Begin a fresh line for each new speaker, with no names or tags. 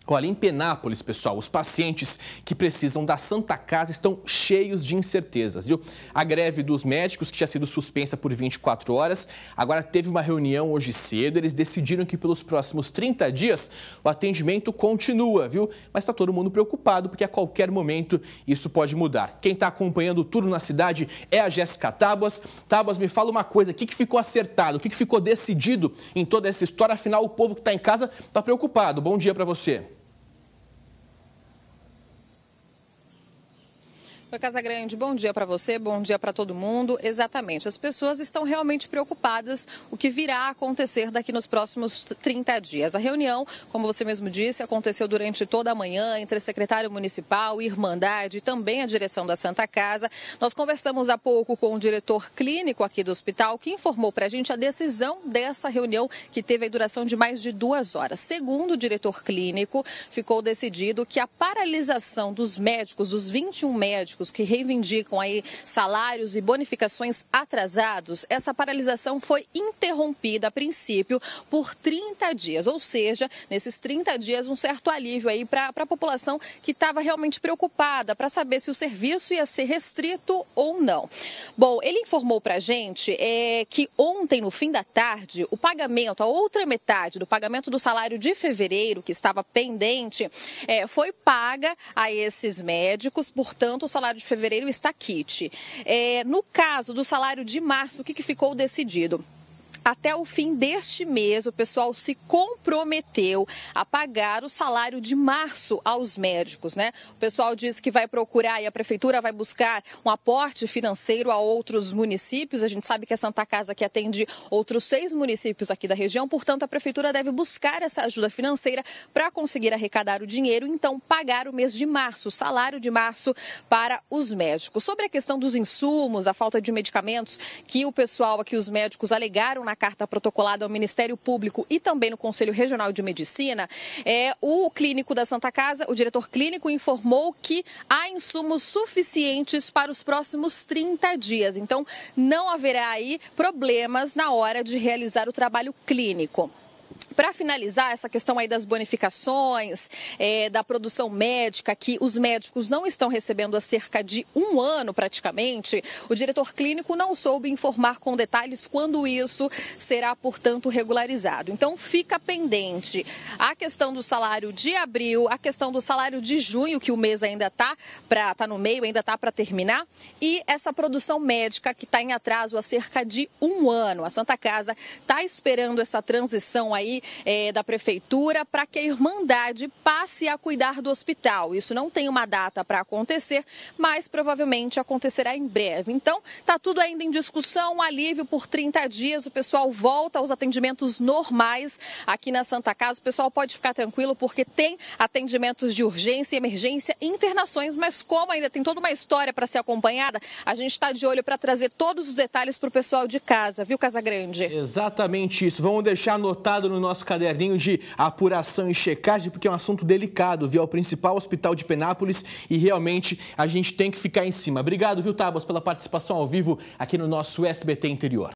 Olha, em Penápolis, pessoal, os pacientes que precisam da Santa Casa estão cheios de incertezas, viu? A greve dos médicos, que tinha sido suspensa por 24 horas, agora teve uma reunião hoje cedo. Eles decidiram que pelos próximos 30 dias o atendimento continua, viu? Mas está todo mundo preocupado, porque a qualquer momento isso pode mudar. Quem está acompanhando tudo na cidade é a Jéssica Tábuas. Tábuas, me fala uma coisa, o que ficou acertado, o que ficou decidido em toda essa história? Afinal, o povo que está em casa está preocupado. Bom dia para você.
Oi, Casagrande, bom dia para você, bom dia para todo mundo. Exatamente, as pessoas estão realmente preocupadas o que virá a acontecer daqui nos próximos 30 dias. A reunião, como você mesmo disse, aconteceu durante toda a manhã entre secretário municipal, Irmandade e também a direção da Santa Casa. Nós conversamos há pouco com o diretor clínico aqui do hospital, que informou para a gente a decisão dessa reunião, que teve a duração de mais de 2 horas. Segundo o diretor clínico, ficou decidido que a paralisação dos médicos, dos 21 médicos, que reivindicam aí salários e bonificações atrasados, essa paralisação foi interrompida a princípio por 30 dias, ou seja, nesses 30 dias um certo alívio aí para a população que estava realmente preocupada para saber se o serviço ia ser restrito ou não. Bom, ele informou para a gente que ontem, no fim da tarde, o pagamento, a outra metade do pagamento do salário de fevereiro, que estava pendente, foi paga a esses médicos, portanto, o salário de fevereiro está quite. No caso do salário de março, o que ficou decidido? Até o fim deste mês, o pessoal se comprometeu a pagar o salário de março aos médicos, né? O pessoal disse que vai procurar e a prefeitura vai buscar um aporte financeiro a outros municípios. A gente sabe que a Santa Casa aqui atende outros 6 municípios aqui da região, portanto, a prefeitura deve buscar essa ajuda financeira para conseguir arrecadar o dinheiro e então pagar o mês de março, o salário de março para os médicos. Sobre a questão dos insumos, a falta de medicamentos que o pessoal aqui, os médicos, alegaram na carta protocolada ao Ministério Público e também no Conselho Regional de Medicina, o clínico da Santa Casa, o diretor clínico, informou que há insumos suficientes para os próximos 30 dias. Então, não haverá aí problemas na hora de realizar o trabalho clínico. Para finalizar essa questão aí das bonificações, da produção médica, que os médicos não estão recebendo há cerca de 1 ano praticamente, o diretor clínico não soube informar com detalhes quando isso será, portanto, regularizado. Então, fica pendente a questão do salário de abril, a questão do salário de junho, que o mês ainda está no meio, ainda está para terminar, e essa produção médica que está em atraso há cerca de 1 ano. A Santa Casa está esperando essa transição aí da prefeitura para que a Irmandade passe a cuidar do hospital. Isso não tem uma data para acontecer, mas provavelmente acontecerá em breve. Então, está tudo ainda em discussão, um alívio por 30 dias, o pessoal volta aos atendimentos normais aqui na Santa Casa. O pessoal pode ficar tranquilo porque tem atendimentos de urgência, emergência, internações, mas como ainda tem toda uma história para ser acompanhada, a gente está de olho para trazer todos os detalhes para o pessoal de casa, viu, Casagrande?
Exatamente isso. Vamos deixar anotado no nosso caderninho de apuração e checagem, porque é um assunto delicado, viu? É o principal hospital de Penápolis e realmente a gente tem que ficar em cima. Obrigado, viu, Tábuas, pela participação ao vivo aqui no nosso SBT Interior.